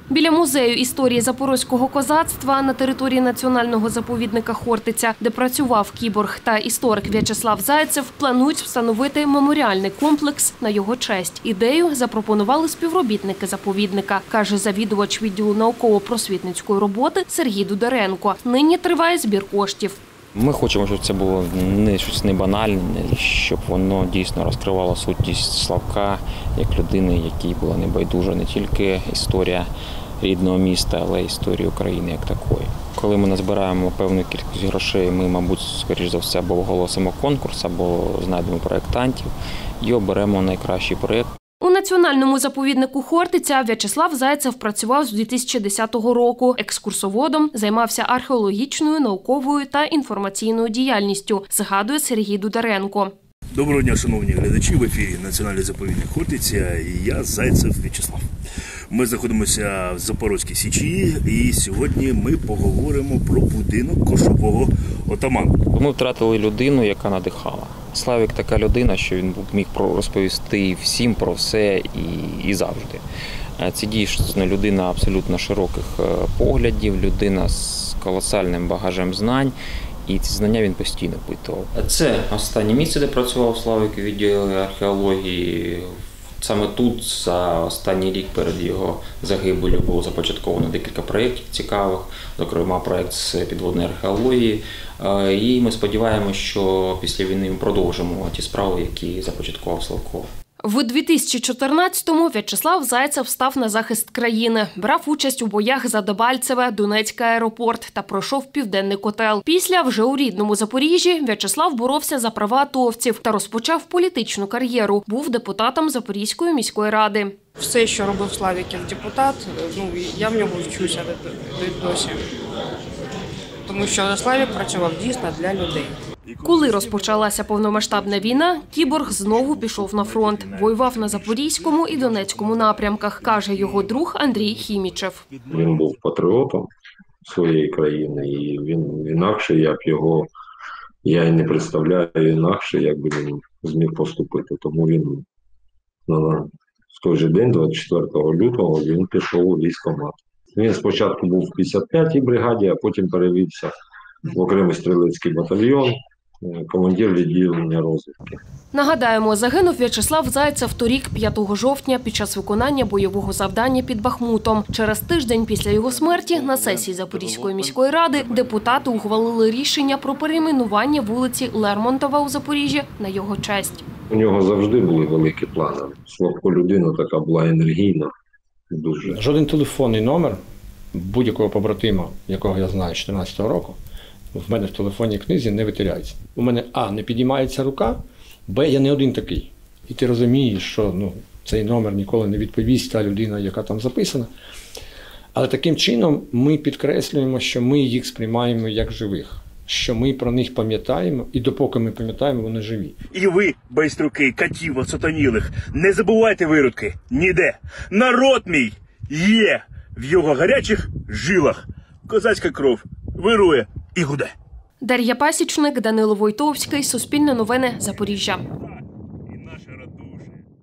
Біля музею історії запорозького козацтва на території національного заповідника Хортиця, де працював кіборг та історик В'ячеслав Зайцев, планують встановити меморіальний комплекс на його честь. Ідею запропонували співробітники заповідника, каже завідувач відділу науково-просвітницької роботи Сергій Дударенко. Нині триває збір коштів. Ми хочемо, щоб це було не щось не банальне, щоб воно дійсно розкривало сутність Славка як людини, якій була небайдужа не тільки історія рідного міста, але й історія України як такої. Коли ми назбираємо певну кількість грошей, ми, мабуть, скоріш за все, або оголосимо конкурс, або знайдемо проєктантів і оберемо найкращий проєкт. У національному заповіднику Хортиця В'ячеслав Зайцев працював з 2010 року. Екскурсоводом займався археологічною, науковою та інформаційною діяльністю, згадує Сергій Дударенко. Доброго дня, шановні глядачі, в ефірі Національний заповідник Хортиця і я, Зайцев В'ячеслав. Ми знаходимося в Запорозькій Січі і сьогодні ми поговоримо про будинок кошового отамана. Ми втратили людину, яка надихала. Славік така людина, що він міг розповісти всім про все і завжди. Це дійсно людина абсолютно широких поглядів, людина з колосальним багажем знань. І ці знання він постійно впитував. Це останнє місце, де працював Славік у відділі археології. Саме тут за останній рік перед його загибелью було започатковано декілька проєктів цікавих, зокрема проєкт з підводної археології. І ми сподіваємося, що після війни ми продовжимо ті справи, які започаткував Славко. В 2014-му В'ячеслав Зайцев став на захист країни. Брав участь у боях за Дебальцеве, Донецький аеропорт та пройшов Південний котел. Після, вже у рідному Запоріжжі, В'ячеслав боровся за права атовців та розпочав політичну кар'єру. Був депутатом Запорізької міської ради. Все, що робив Славік як депутат, я в нього вчуся досі. Тому що Славік працював дійсно для людей. Коли розпочалася повномасштабна війна, кіборг знову пішов на фронт. Воював на Запорізькому і Донецькому напрямках, каже його друг Андрій Хімічев. Він був патріотом своєї країни, і він інакше, як його, я і не представляю інакше, як би він зміг поступити. Тому він в той же день, 24 лютого, він пішов у військкомат. Він спочатку був в 55-й бригаді, а потім перевівся в окремий стрілецький батальйон, командир відділення розвідки. Нагадаємо, загинув В'ячеслав Зайцев торік, 5 жовтня, під час виконання бойового завдання під Бахмутом. Через тиждень після його смерті на сесії Запорізької міської ради депутати ухвалили рішення про перейменування вулиці Лермонтова у Запоріжжі на його честь. У нього завжди були великі плани. Славко людина така була енергійна. Дуже. Жоден телефонний номер будь-якого побратима, якого я знаю з 2014 року, в мене в телефонній книзі не витеряється. У мене А, не підіймається рука, Б, я не один такий. І ти розумієш, що цей номер ніколи не відповість та людина, яка там записана. Але таким чином ми підкреслюємо, що ми їх сприймаємо як живих, що ми про них пам'ятаємо, і допоки ми пам'ятаємо, вони живі. І ви, байструки, катів осатанілих, не забувайте виродки, ніде. Народ мій є в його гарячих жилах. Козацька кров вирує і гуде. Дар'я Пасічник, Данило Войтовський, Суспільне новини, Запоріжжя.